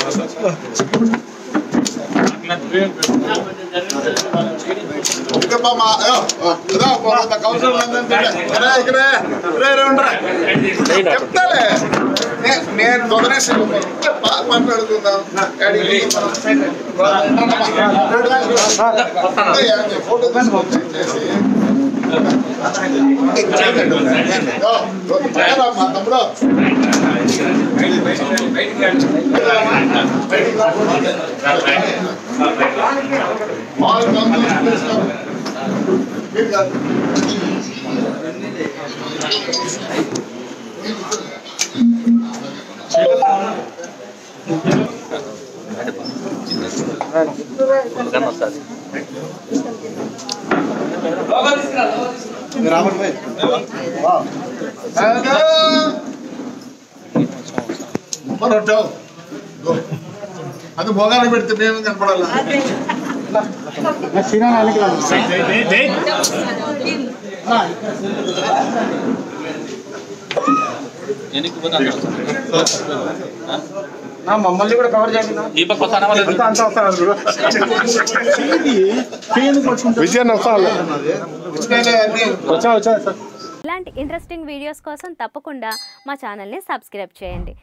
చెప్తాలే నేను వదిలేసి మాట్లాడుకుందాం. ఫోటో మా తమ్ముడు రామన్ భాయ్ అది భోగాలు పెడితే మేము కనపడాలి. మమ్మల్ని కూడా కవర్ చేయండి. ఇలాంటి ఇంట్రెస్టింగ్ వీడియోస్ కోసం తప్పకుండా మా ఛానల్ని సబ్స్క్రైబ్ చేయండి.